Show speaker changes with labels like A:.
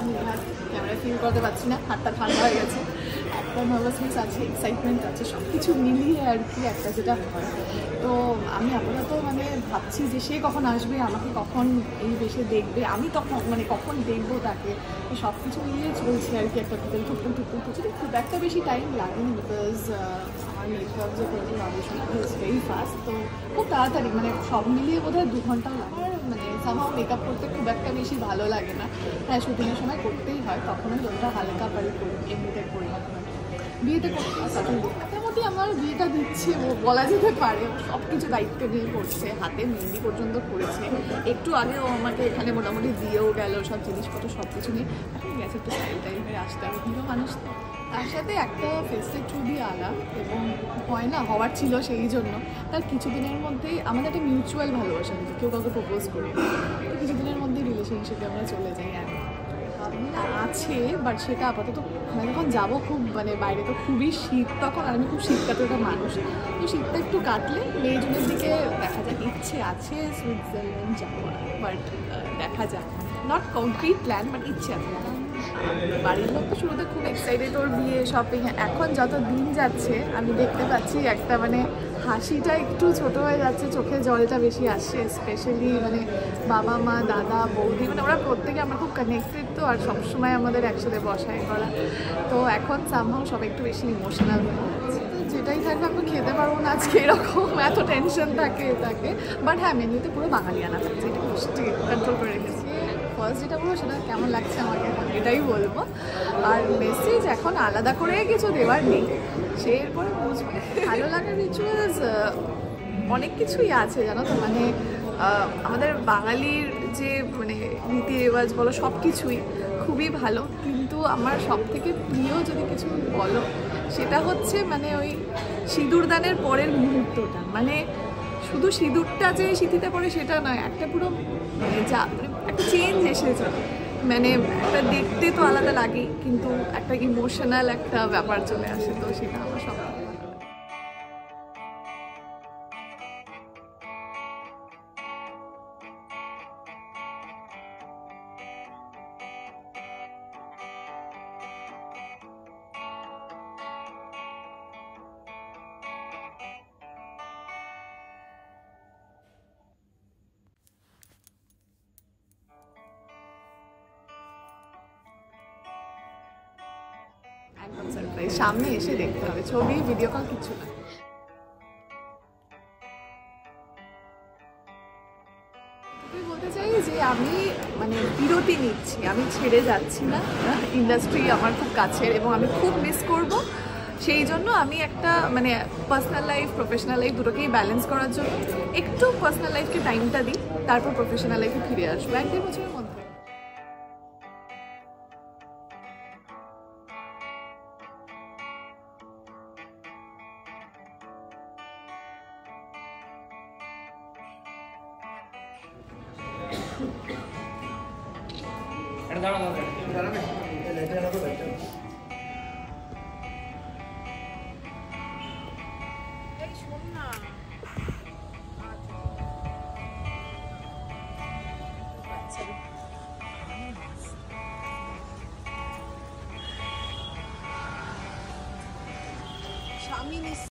A: Camera feel করতে পারছি না, হাতটা ঠান্ডা হয়ে গেছে, একটা নার্ভাসনেস আছে, এক্সাইটমেন্ট আছে, সব কিছু মিলিয়ে আর কি একটা যেটা হয়। তো আমি আপাতত মানে ভাবছি যে সে কখন আসবে, আমাকে কখন এই বেশে দেখবে, আমি তখন মানে কখন দেখবো তাকে, সব কিছু মিলিয়ে চলছে আর কি। একটা টুকল টুকল টুকল করছে, খুব একটা বেশি টাইম লাগেনি বিকজ আমার মেকআপ যে করছে অবশ্যই ভেরি ফাস্ট, তো খুব তাড়াতাড়ি মানে সব মিলিয়ে বোধহয় 2 ঘন্টাও লাগে। মানে সামহাও মেকআপ করতে খুব একটা বেশি ভালো লাগে না, হ্যাঁ শুটিংয়ের সময় করতেই হয়, তখনই ওটা হালকা পারি করি, এমনিতে করি না। বিয়েতে করতে মোটামুটি আমার বিয়েটা দিচ্ছে ও বলা যেতে পারে, সব কিছু দায়িত্ব নিয়ে করছে, হাতে মেহেন্দি পর্যন্ত করেছে, একটু আগে ও আমাকে এখানে মোটামুটি দিয়েও গেল সব জিনিসপত্র, সব কিছু নিয়ে এখন গেছে একটু স্টাইল টাইপের আসতে, আমি হিরো মানুষ তো, তার সাথে একটা ফেসের ছবি আলাপ এবং হয় না হওয়ার ছিল, সেই জন্য তার কিছুদিনের মধ্যেই আমাদের একটা মিউচুয়াল ভালোবাসা, কেউ কাউকে প্রপোজ করি, তো কিছুদিনের মধ্যেই রিলেশনশিপে আমরা চলে যাই। আছে বাট সেটা আপাতত মানে যখন যাবো খুব মানে বাইরে তো খুবই শীত তখন, আর আমি খুব শীত কাটাটা মানুষ, তো শীতটা একটু কাটলে মে জুনের দিকে দেখা যাক, ইচ্ছে আছে সুইজারল্যান্ড যাওয়ার, বাট দেখা যাক, নট কমপ্লিট প্ল্যান বাট ইচ্ছে আছে। বাড়ির লোক তো শুরুতে খুব এক্সাইটেড ওর বিয়ে শপিং, এখন যত দিন যাচ্ছে আমি দেখতে পাচ্ছি একটা মানে হাসিটা একটু ছোট হয়ে যাচ্ছে, চোখে জলটা বেশি আসছে, স্পেশালি মানে বাবা মা দাদা বৌদি মানে ওরা প্রত্যেকে আমরা খুব কানেক্টেড তো, আর সবসময় আমাদের একসাথে বসাই করা, তো এখন সামহাও সব একটু বেশি ইমোশনাল হয়ে যাচ্ছে। যেটাই থাকবে আমি খেতে পারবো না আজকে, এরকম এত টেনশন থাকে তাকে, বাট হ্যাঁ মেনুতে পুরো বাঙালিয়ানা থাকছে, এটা মিষ্টি কন্ট্রোল করে রেখেছি। ফার্স্ট যেটা বলবো সেটা কেমন লাগছে আমাকে এটাই বলবো, আর মেসেজ এখন আলাদা করে কিছু দেওয়ার নেই, সে এরপরে বুঝবে। ভালো লাগার রিচুয়ালস অনেক কিছুই আছে জানো তো, মানে আমাদের বাঙালির যে মানে রীতি রেওয়াজ বলো সব কিছুই খুবই ভালো, কিন্তু আমার সব থেকে প্রিয় যদি কিছু বলো সেটা হচ্ছে মানে ওই সিঁদুরদানের পরের মুহূর্তটা, মানে শুধু সিঁদুরটা যে সিঁথিতে পড়ে সেটা নয়, একটা পুরো মানে যা একটা চেঞ্জ এসেছে, মানে একটা দেখতে তো আলাদা লাগেই, কিন্তু একটা ইমোশনাল একটা ব্যাপার চলে আসে, তো সেটা আমার সব ভালো লাগে। একদম সারপ্রাইজ, সামনে এসে দেখতে হবে, ছবি ভিডিও কল কিছু না। বলতে চাই যে আমি মানে বিরতি নিচ্ছি, আমি ছেড়ে যাচ্ছি না, ইন্ডাস্ট্রি আমার খুব কাছের এবং আমি খুব মিস করব, সেই জন্য আমি একটা মানে পার্সোনাল লাইফ প্রফেশনাল লাইফ দুটোকেই ব্যালেন্স করার জন্য একটু পার্সোনাল লাইফকে টাইমটা দিই, তারপর প্রফেশনাল লাইফে ফিরে আসবো 1-2 বছরের মধ্যে। স্বামী